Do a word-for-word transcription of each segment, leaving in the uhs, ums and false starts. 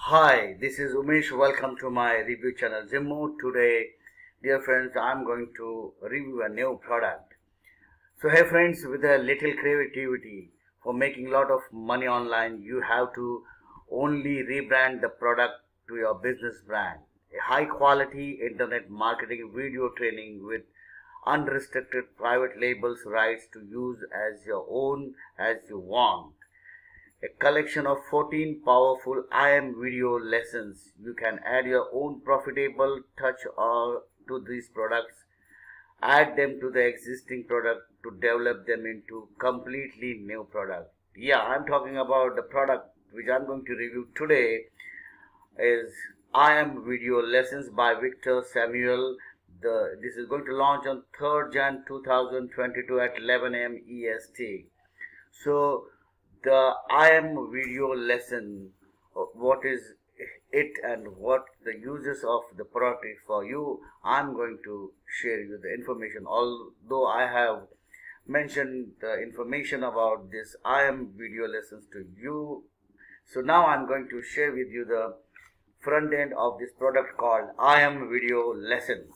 Hi, this is Umesh. Welcome to my review channel Zimmo. Today, dear friends, I'm going to review a new product. So, hey friends, with a little creativity for making a lot of money online, you have to only rebrand the product to your business brand. A high quality internet marketing video training with unrestricted private labels rights to use as your own as you want. A collection of fourteen powerful I M video lessons. You can add your own profitable touch or to these products, add them to the existing product to develop them into completely new product. Yeah, I'm talking about the product which I'm going to review today is I M Video Lessons by Victor Samuel. The this is going to launch on third January two thousand twenty-two at eleven a m E S T. So the I M video lesson, what is it and what the uses of the product is for you, I'm going to share you the information. Although I have mentioned the information about this I M video lessons to you, so now I'm going to share with you the front end of this product called I M Video Lessons.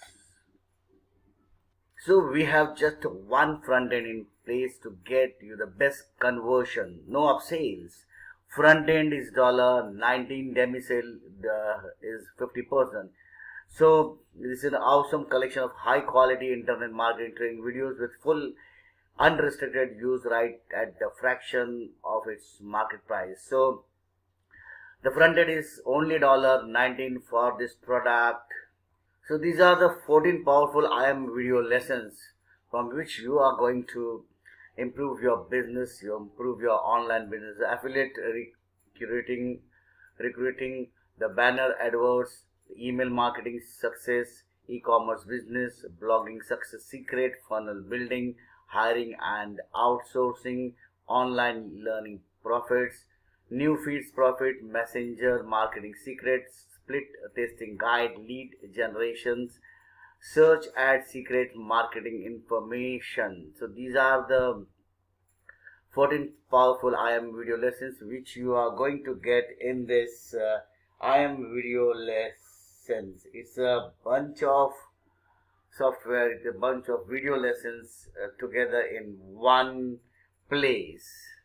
So we have just one front end in place to get you the best conversion, no upsales. Front end is nineteen dollars, demi sale uh, is fifty percent. So this is an awesome collection of high quality internet marketing training videos with full unrestricted use right at the fraction of its market price. So the front end is only nineteen dollars for this product. So these are the fourteen powerful I M video lessons from which you are going to improve your business, you improve your online business, affiliate recruiting, recruiting, the banner adverts, email marketing success, e-commerce business, blogging success secret, funnel building, hiring and outsourcing, online learning profits, new feeds profit, messenger marketing secrets, split testing guide, lead generations, search ad secret marketing information. So these are the fourteen powerful I M video lessons which you are going to get in this uh, I M video lessons. It's a bunch of software, it's a bunch of video lessons uh, together in one place.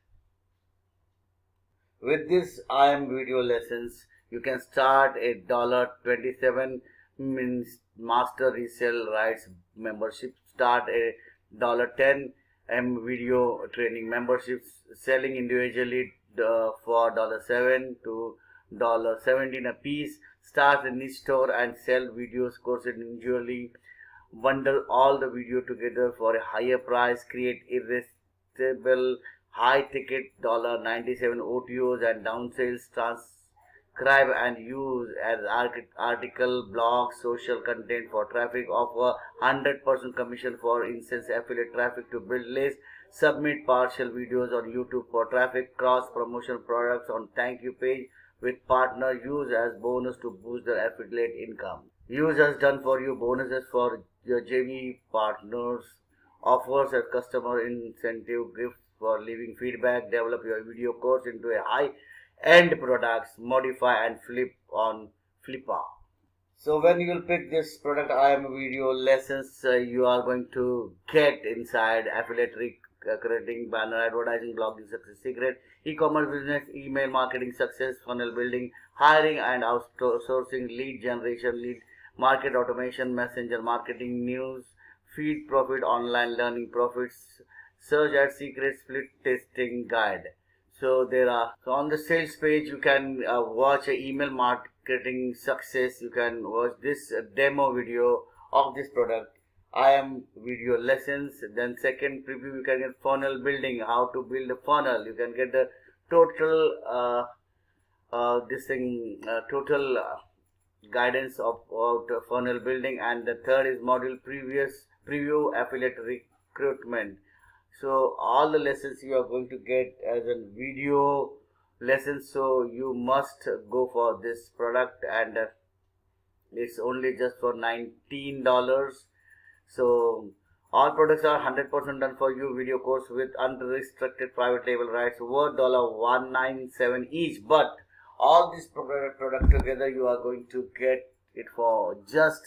With this I M video lessons, you can start a dollar twenty-seven means master resale rights membership, start a dollar ten M video training memberships, selling individually uh, for dollar seven to dollar seventeen a piece, start a niche store and sell videos courses individually, bundle all the video together for a higher price, create irresistible high ticket ninety-seven O T Os and downsales, transcribe and use as article, blog, social content for traffic, offer one hundred percent commission for instance affiliate traffic to build lists, submit partial videos on YouTube for traffic, cross promotion products on thank you page with partner, use as bonus to boost their affiliate income, use as done for you bonuses for your J V partners, offers as customer incentive gifts for leaving feedback, develop your video course into a high end products, modify and flip on Flippa. So when you will pick this product I M video lessons, uh, you are going to get inside affiliate recruiting, banner advertising, blogging success secret, e-commerce business, email marketing success, funnel building, hiring and outsourcing, lead generation, lead market automation, messenger marketing, news feed profit, online learning profits, search ad secret, split testing guide. So there are, so on the sales page you can uh, watch a email marketing success, you can watch this uh, demo video of this product I M video lessons. Then second preview you can get funnel building, how to build a funnel, you can get the total uh, uh, this thing uh, total uh, guidance of, of funnel building. And the third is module previous preview affiliate recruitment. So all the lessons you are going to get as a video lesson, so you must go for this product, and uh, it's only just for nineteen dollars. So all products are one hundred percent done for you video course with unrestricted private label rights worth one hundred nineteen dollars each, but All this product, product together you are going to get it for just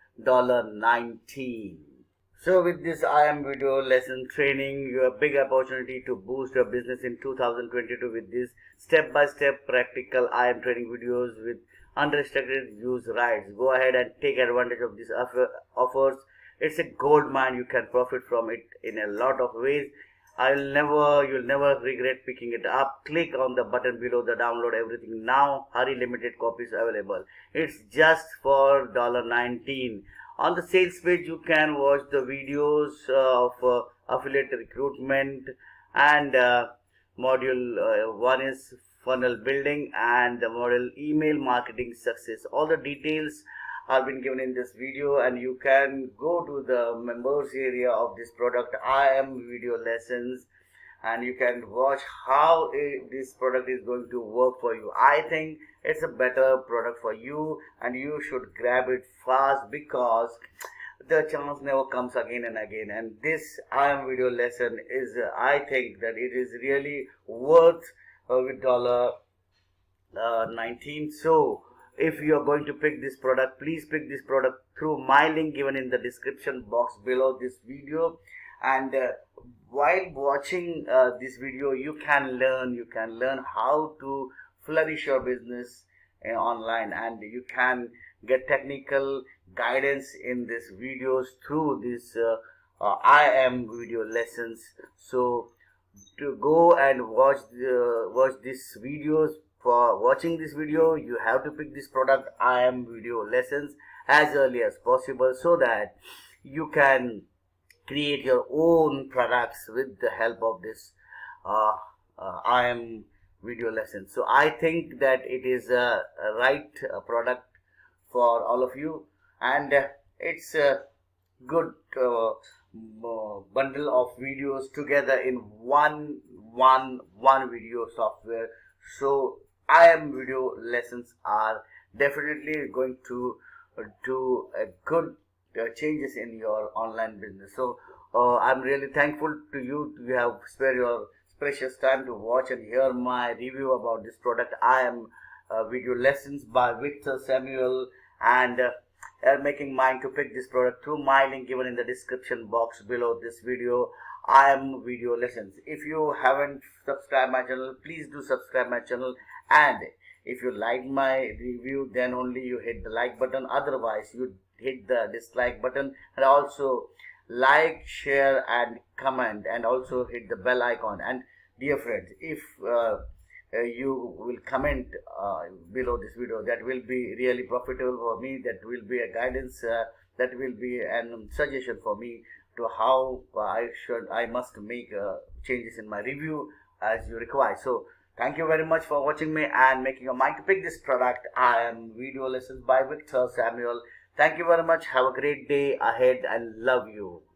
nineteen dollars. So with this I am video lesson training, you have a big opportunity to boost your business in two thousand twenty-two with this step-by-step practical I am training videos with unrestricted use rights. Go ahead and take advantage of these offer, offers. It's a gold mine. You can profit from it in a lot of ways. I'll never, you'll never regret picking it up. Click on the button below the download everything now. Hurry, limited copies available. It's just for nineteen dollars. On the sales page, you can watch the videos of uh, affiliate recruitment and uh, module uh, one is funnel building and the model email marketing success. All the details have been given in this video, and you can go to the members area of this product I am video lessons, and you can watch how it, this product is going to work for you. I think it's a better product for you and you should grab it fast, because the chance never comes again and again. And this I am video lesson is uh, I think that it is really worth uh, with dollar nineteen. So if you are going to pick this product, please pick this product through my link given in the description box below this video. And uh, while watching uh, this video, you can learn you can learn how to flourish your business uh, online, and you can get technical guidance in these videos through this uh, uh, I am video lessons. So to go and watch the watch these videos. For watching this video, you have to pick this product I am video lessons as early as possible, so that you can create your own products with the help of this uh, uh, I am video lessons. So I think that it is a, a right uh, product for all of you, and uh, it's a good uh, bundle of videos together in one one one video software. So I am video lessons are definitely going to do a good uh, changes in your online business. So uh, I'm really thankful to you. You have spared your precious time to watch and hear my review about this product I am uh, video lessons by Victor Samuel, and uh, are making mine to pick this product through my link given in the description box below this video. I am video lessons. If you haven't subscribed my channel, please do subscribe my channel, and if you like my review, then only you hit the like button. Otherwise you hit the dislike button, and also like, share and comment, and also hit the bell icon. And dear friends, if uh, uh, you will comment uh, below this video, that will be really profitable for me. That will be a guidance, uh, that will be a um, suggestion for me to how uh, I should I must make uh, changes in my review as you require. So thank you very much for watching me and making your mind to pick this product. I am video lessons by Victor Samuel. Thank you very much. Have a great day ahead and love you.